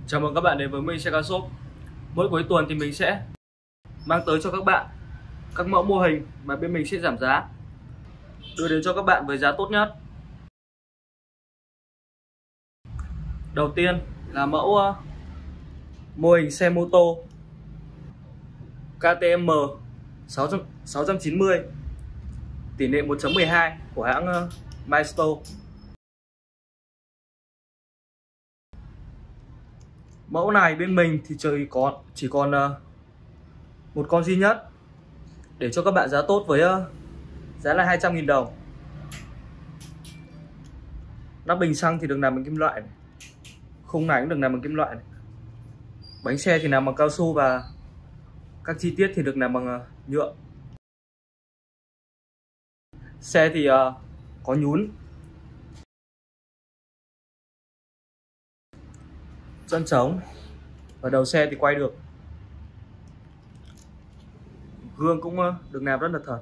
Chào mừng các bạn đến với mình xe Car Shop. Mỗi cuối tuần thì mình sẽ mang tới cho các bạn các mẫu mô hình mà bên mình sẽ giảm giá, đưa đến cho các bạn với giá tốt nhất. Đầu tiên là mẫu mô hình xe mô tô KTM 690 tỷ lệ 1.12 của hãng Maestro. Mẫu này bên mình thì chỉ còn một con duy nhất để cho các bạn giá tốt với giá là 200.000 đồng. Nắp bình xăng thì được làm bằng kim loại này. Khung này cũng được làm bằng kim loại này. Bánh xe thì làm bằng cao su và các chi tiết thì được làm bằng nhựa. Xe thì có nhún, chân trống và đầu xe thì quay được. Gương cũng được làm rất là thật.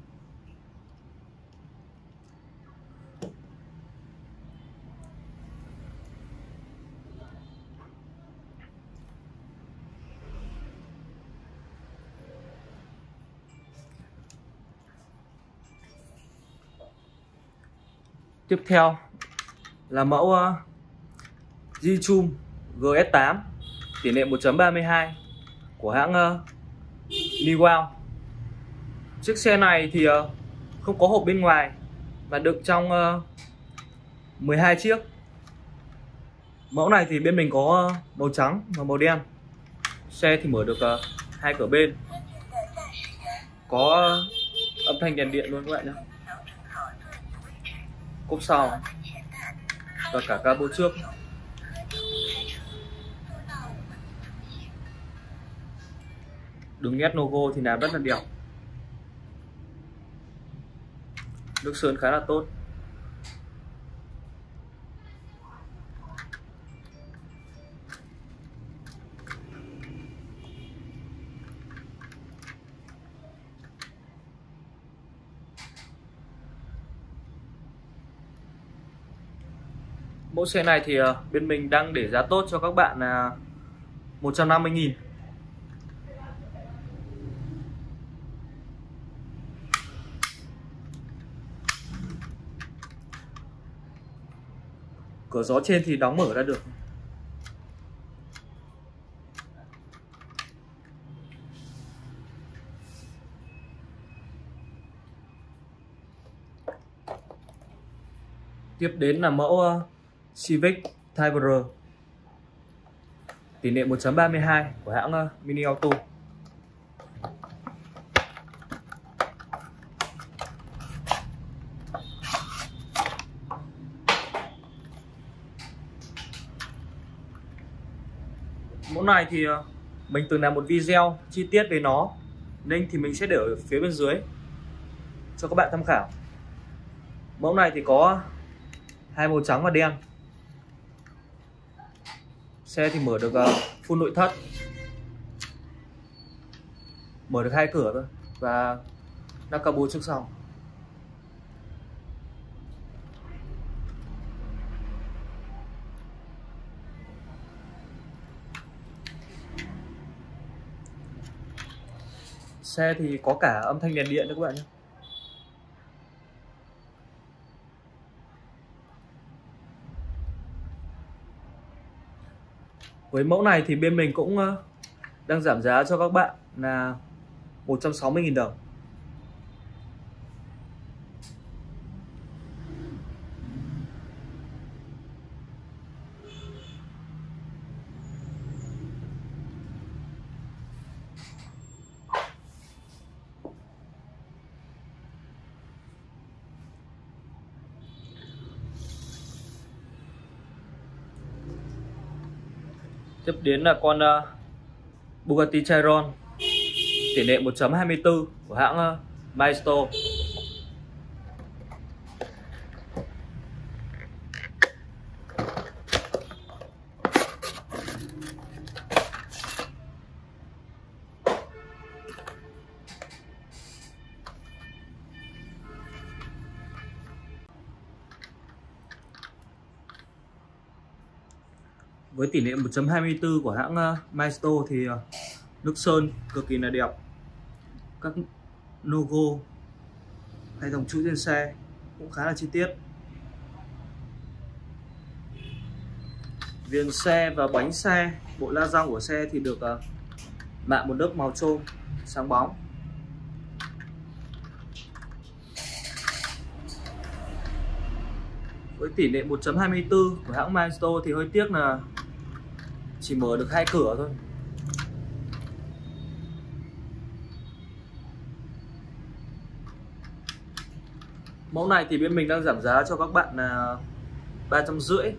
Tiếp theo là mẫu Jichum GS8 tỷ lệ 1.32 của hãng Niwao. Chiếc xe này thì không có hộp bên ngoài và đựng trong 12 chiếc. Mẫu này thì bên mình có màu trắng và màu đen. Xe thì mở được hai cửa bên, có âm thanh đèn điện luôn các bạn nhé. Cốp sau và cả cabo trước. Đường nét logo thì làm rất là đẹp. Nước sơn khá là tốt. Mẫu xe này thì bên mình đang để giá tốt cho các bạn là 150.000. Cửa gió trên thì đóng mở ra được. Tiếp đến là mẫu Civic Type R tỷ lệ 1.32 của hãng Mini Auto. Mẫu này thì mình từng làm một video chi tiết về nó, nên thì mình sẽ để ở phía bên dưới cho các bạn tham khảo. Mẫu này thì có hai màu trắng và đen. Xe thì mở được full nội thất, mở được hai cửa thôi và nắp capo trước sau. Xe thì có cả âm thanh đèn điện nữa các bạn nhé. Với mẫu này thì bên mình cũng đang giảm giá cho các bạn là 160.000 đồng. Tiếp đến là con Bugatti Chiron tỷ lệ 1.24 của hãng Maestro. Với tỷ lệ 1.24 của hãng Maestro thì nước sơn cực kỳ là đẹp. Các logo hay dòng chữ trên xe cũng khá là chi tiết. Viền xe và bánh xe, bộ la răng của xe thì được mạ một lớp màu chôm sáng bóng. Với tỷ lệ 1.24 của hãng Maestro thì hơi tiếc là chỉ mở được 2 cửa thôi. Mẫu này thì bên mình đang giảm giá cho các bạn là 350.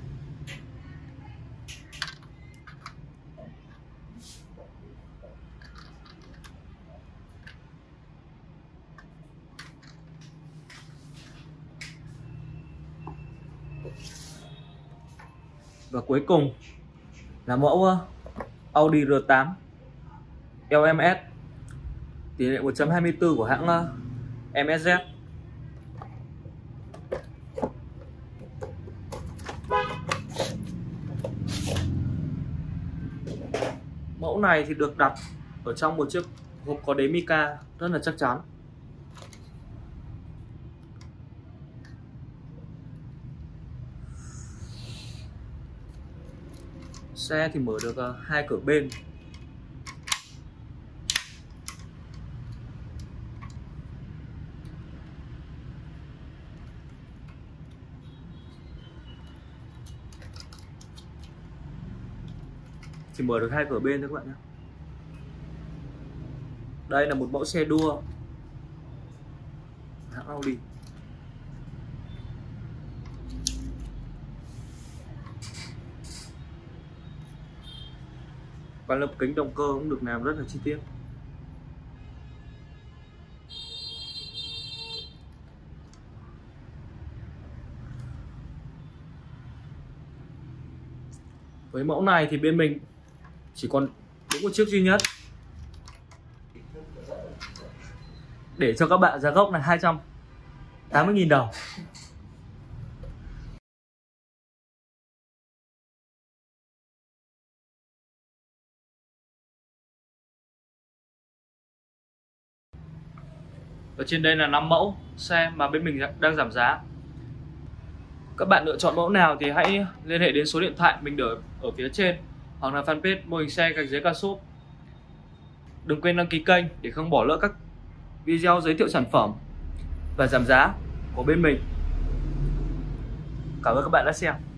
Và cuối cùng là mẫu Audi R8 LMS, tỷ lệ 1.24 của hãng MSZ. Mẫu này thì được đặt ở trong một chiếc hộp có đế mica rất là chắc chắn. Xe thì mở được 2 cửa bên. Chỉ mở được 2 cửa bên thôi các bạn nhé. Đây là một mẫu xe đua hãng Audi. Và lớp kính động cơ cũng được làm rất là chi tiết. Với mẫu này thì bên mình chỉ còn đúng một chiếc duy nhất, để cho các bạn giá gốc là 280.000 đồng. Ở trên đây là 5 mẫu xe mà bên mình đang giảm giá. Các bạn lựa chọn mẫu nào thì hãy liên hệ đến số điện thoại mình để ở phía trên, hoặc là fanpage mô hình xe gạch dưới Car Shop. Đừng quên đăng ký kênh để không bỏ lỡ các video giới thiệu sản phẩm và giảm giá của bên mình. Cảm ơn các bạn đã xem.